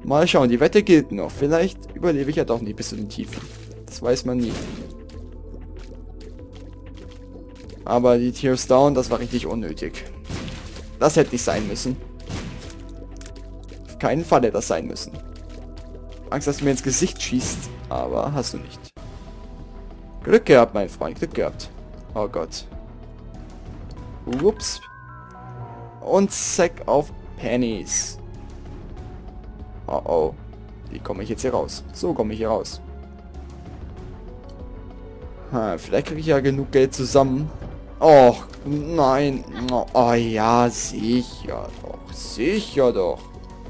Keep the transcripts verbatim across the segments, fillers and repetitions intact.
Mal schauen, die Wette gilt noch. Vielleicht überlebe ich ja doch nicht bis zu den Tiefen. Das weiß man nie. Aber die Tears Down, das war richtig unnötig. Das hätte nicht sein müssen. Auf keinen Fall hätte das sein müssen. Angst, dass du mir ins Gesicht schießt, aber hast du nicht. Glück gehabt, mein Freund, Glück gehabt. Oh Gott. Ups. Und Sack of Pennies. Oh oh. Wie komme ich jetzt hier raus? So komme ich hier raus. Ha, vielleicht kriege ich ja genug Geld zusammen. Oh, nein. Oh ja, sicher doch. Sicher doch.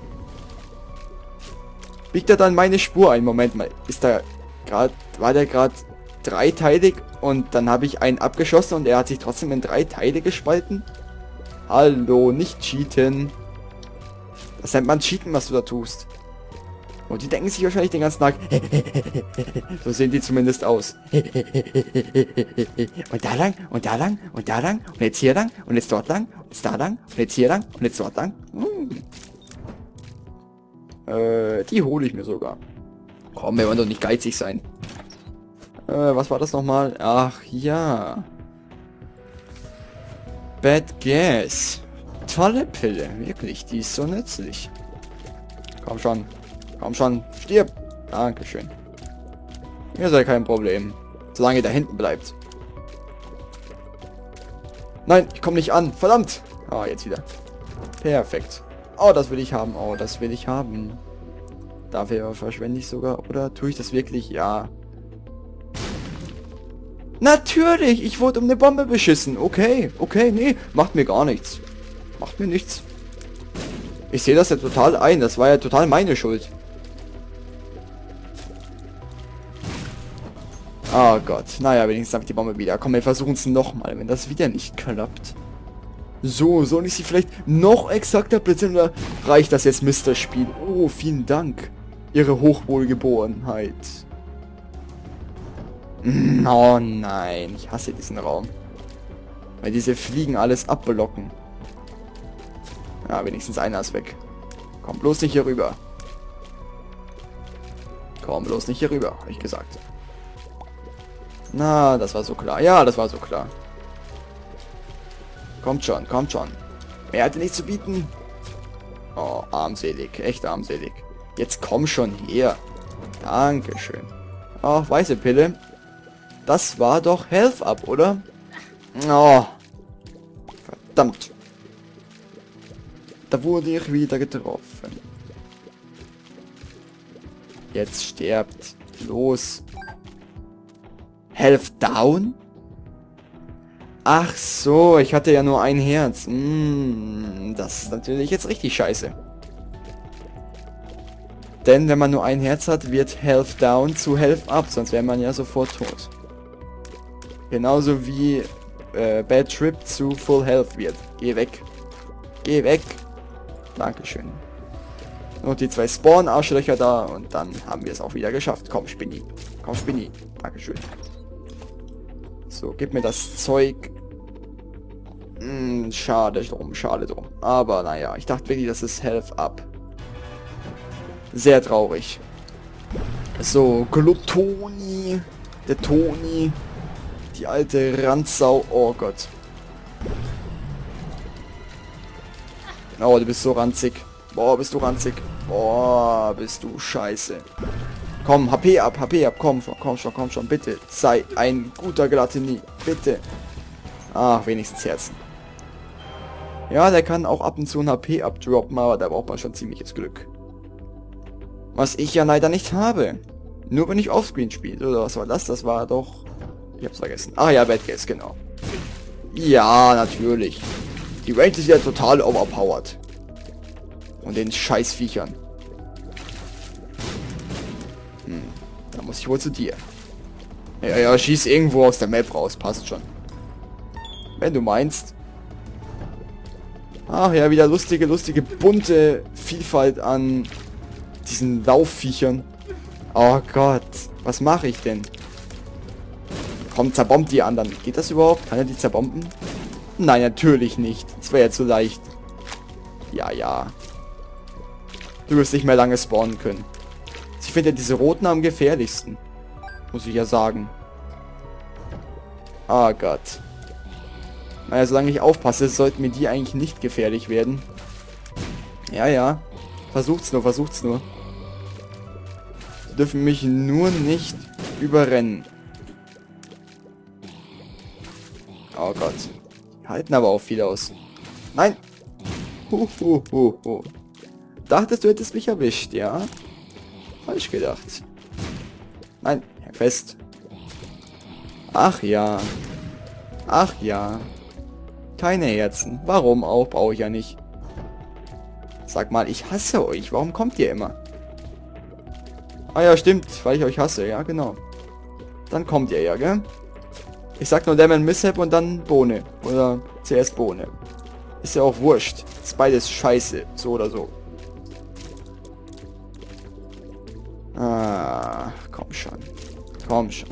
Biegt er dann meine Spur ein? Moment mal. Ist da gerade... War der gerade dreiteilig und dann habe ich einen abgeschossen und er hat sich trotzdem in drei Teile gespalten? Hallo, nicht cheaten. Das nennt man cheaten, was du da tust. Und die denken sich wahrscheinlich den ganzen Tag. So sehen die zumindest aus. Und da lang, und da lang, und da lang, und jetzt hier lang, und jetzt dort lang, und jetzt da lang, und jetzt hier lang, und jetzt dort lang. Hm. Äh, die hole ich mir sogar. Komm, wir wollen doch nicht geizig sein. Äh, was war das nochmal? Ach ja. Bad Gas. Tolle Pille, wirklich, die ist so nützlich. Komm schon. Komm schon, stirb. Dankeschön. Mir sei kein Problem. Solange ihr da hinten bleibt. Nein, ich komme nicht an. Verdammt. Ah, jetzt wieder. Perfekt. Oh, das will ich haben. Oh, das will ich haben. Dafür verschwende ich sogar. Oder tue ich das wirklich? Ja. Natürlich. Ich wurde um eine Bombe beschissen. Okay. Okay, nee. Macht mir gar nichts. Macht mir nichts. Ich sehe das ja total ein. Das war ja total meine Schuld. Oh Gott. Naja, wenigstens habe ich die Bombe wieder. Komm, wir versuchen es nochmal, wenn das wieder nicht klappt. So, soll ich sie vielleicht noch exakter platzieren oder reicht das jetzt, Mister Spiel? Oh, vielen Dank. Ihre Hochwohlgeborenheit. Oh nein, ich hasse diesen Raum. Weil diese Fliegen alles abblocken. Ja, wenigstens einer ist weg. Komm bloß nicht hier rüber. Komm bloß nicht hier rüber, habe ich gesagt. Na, das war so klar. Ja, das war so klar. Kommt schon, kommt schon. Mehr hat er nicht zu bieten. Oh, armselig. Echt armselig. Jetzt komm schon her. Dankeschön. Ach, weiße Pille. Das war doch Health Up, oder? Oh. Verdammt. Da wurde ich wieder getroffen. Jetzt stirbt. Los. Health down? Ach so, ich hatte ja nur ein Herz. Mm, das ist natürlich jetzt richtig scheiße. Denn wenn man nur ein Herz hat, wird Health down zu Health up, sonst wäre man ja sofort tot. Genauso wie äh, Bad Trip zu Full Health wird. Geh weg. Geh weg. Dankeschön. Noch die zwei Spawn-Arschlöcher da und dann haben wir es auch wieder geschafft. Komm, Spinni. Komm, Spinni. Dankeschön. So, gib mir das Zeug. Hm, schade drum, schade drum. Aber naja, ich dachte wirklich, das ist Health Up. Sehr traurig. So, Glutoni. Der Toni. Die alte Randsau. Oh Gott. Oh, du bist so ranzig. Boah, bist du ranzig. Boah, bist du scheiße. Komm, H P ab, H P ab. Komm schon, komm schon, komm schon. Bitte, sei ein guter Glatini. Bitte. Ach, wenigstens Herzen. Ja, der kann auch ab und zu ein H P abdroppen, aber da braucht man schon ziemliches Glück. Was ich ja leider nicht habe. Nur wenn ich Offscreen spiele. Oder was war das? Das war doch... Ich hab's vergessen. Ah ja, Bad Guess, genau. Ja, natürlich. Die Range ist ja total overpowered. Und den scheiß Viechern. Hm, da muss ich wohl zu dir. Ja, ja, schieß irgendwo aus der Map raus. Passt schon. Wenn du meinst. Ach ja, wieder lustige, lustige, bunte Vielfalt an diesen Laufviechern. Oh Gott. Was mache ich denn? Komm, zerbombt die anderen. Geht das überhaupt? Kann er die zerbomben? Nein, natürlich nicht. Das wäre ja zu leicht. Ja, ja. Du wirst nicht mehr lange spawnen können. Ich finde ja diese roten am gefährlichsten. Muss ich ja sagen. Ah Gott. Naja, solange ich aufpasse, sollten mir die eigentlich nicht gefährlich werden. Ja, ja. Versucht's nur, versucht's nur. Sie dürfen mich nur nicht überrennen. Oh Gott. Die halten aber auch viel aus. Nein! Hu, hu, hu, hu. Dachtest du, hättest mich erwischt, ja? Falsch gedacht. Nein, fest. Ach ja. Ach ja. Keine Herzen. Warum auch? Brauche ich ja nicht. Sag mal, ich hasse euch. Warum kommt ihr immer? Ah ja, stimmt. Weil ich euch hasse. Ja, genau. Dann kommt ihr ja, gell? Ich sag nur Lemon Mishap und dann Bohne. Oder zuerst Bohne. Ist ja auch wurscht. Ist beides scheiße. So oder so. Ah, komm schon. Komm schon.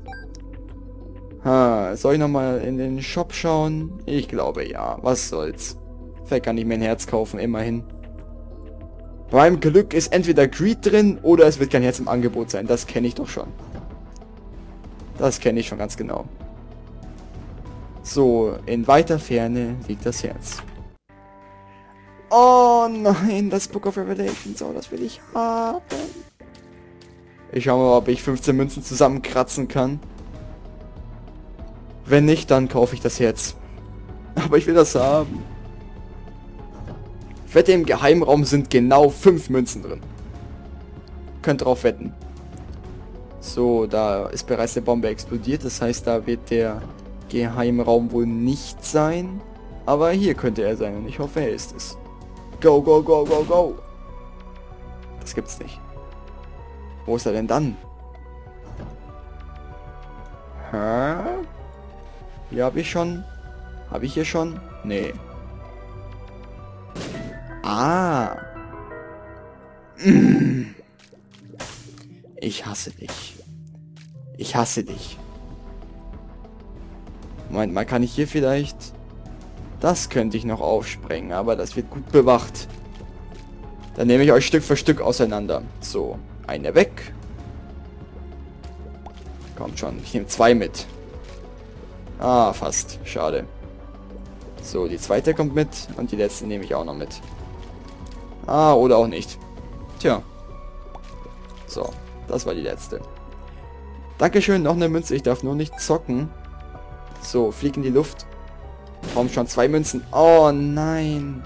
Ha, soll ich nochmal in den Shop schauen? Ich glaube ja. Was soll's. Vielleicht kann ich mir ein Herz kaufen, immerhin. Beim Glück ist entweder Greed drin oder es wird kein Herz im Angebot sein. Das kenne ich doch schon. Das kenne ich schon ganz genau. So, in weiter Ferne liegt das Herz. Oh nein, das Book of Revelations. Oh, das will ich haben. Ich schau mal, ob ich fünfzehn Münzen zusammenkratzen kann. Wenn nicht, dann kaufe ich das Herz. Aber ich will das haben. Ich wette, im Geheimraum sind genau fünf Münzen drin. Könnt drauf wetten. So, da ist bereits eine Bombe explodiert. Das heißt, da wird der Geheimraum wohl nicht sein. Aber hier könnte er sein und ich hoffe, er ist es. Go, go, go, go, go. Das gibt's nicht. Wo ist er denn dann? Hä? Hier habe ich schon. Habe ich hier schon? Nee. Ah. Ich hasse dich. Ich hasse dich. Moment mal, kann ich hier vielleicht... Das könnte ich noch aufsprengen, aber das wird gut bewacht. Dann nehme ich euch Stück für Stück auseinander. So, eine weg. Kommt schon, ich nehme zwei mit. Ah, fast. Schade. So, die zweite kommt mit und die letzte nehme ich auch noch mit. Ah, oder auch nicht. Tja. So, das war die letzte. Dankeschön, noch eine Münze. Ich darf nur nicht zocken. So, flieg in die Luft. Warum schon zwei Münzen? Oh nein.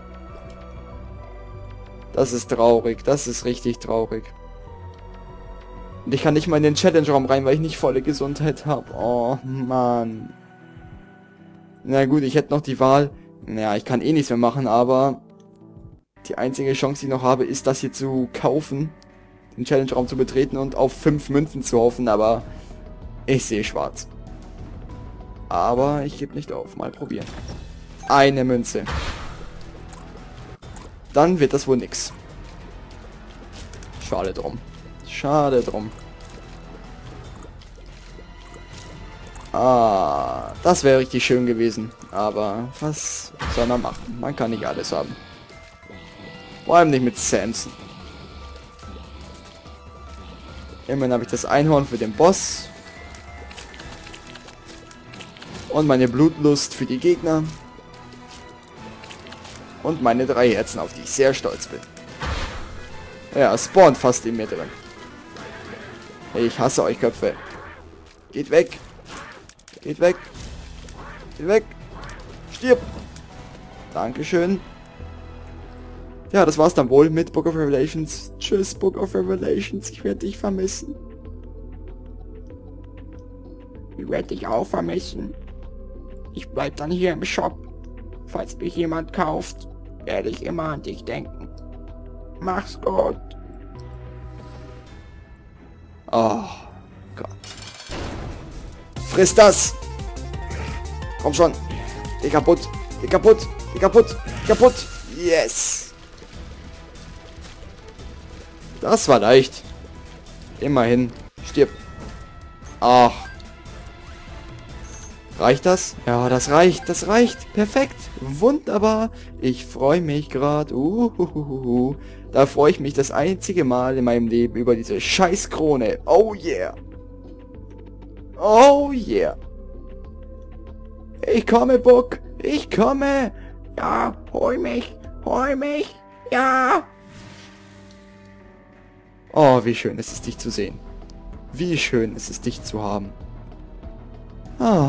Das ist traurig. Das ist richtig traurig. Und ich kann nicht mal in den Challenge-Raum rein, weil ich nicht volle Gesundheit habe. Oh Mann. Na gut, ich hätte noch die Wahl. Naja, ich kann eh nichts mehr machen, aber die einzige Chance, die ich noch habe, ist das hier zu kaufen. Den Challenge-Raum zu betreten und auf fünf Münzen zu hoffen, aber ich sehe schwarz. Aber ich gebe nicht auf. Mal probieren. Eine Münze. Dann wird das wohl nix. Schade drum. Schade drum. Ah, das wäre richtig schön gewesen. Aber was soll man machen? Man kann nicht alles haben. Vor allem nicht mit Samson. Immerhin habe ich das Einhorn für den Boss. Und meine Blutlust für die Gegner. Und meine drei Herzen, auf die ich sehr stolz bin. Ja, es spawnt fast in mir drin. Ich hasse euch Köpfe. Geht weg. Geht weg. Geht weg. Stirb. Dankeschön. Ja, das war's dann wohl mit Book of Revelations. Tschüss, Book of Revelations. Ich werde dich vermissen. Ich werde dich auch vermissen. Ich bleib dann hier im Shop. Falls mich jemand kauft, werde ich immer an dich denken. Mach's gut. Oh Gott. Friss das! Komm schon. Geh kaputt. Geh kaputt. Geh kaputt. Geh kaputt. Yes. Das war leicht. Immerhin. Stirb. Ach. Reicht das? Ja, das reicht, das reicht. Perfekt. Wunderbar. Ich freue mich gerade. Uhuhuhu. Da freue ich mich das einzige Mal in meinem Leben über diese scheiß Krone. Oh yeah. Oh yeah. Ich komme, Buck. Ich komme. Ja, hol mich. Hol mich. Ja. Oh, wie schön ist es, dich zu sehen. Wie schön ist es, dich zu haben. Ah.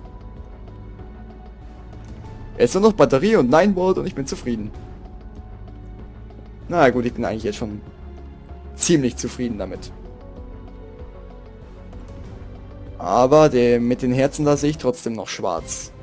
Jetzt nur noch Batterie und neun Volt und ich bin zufrieden. Na gut, ich bin eigentlich jetzt schon ziemlich zufrieden damit. Aber der, mit den Herzen da sehe ich trotzdem noch schwarz.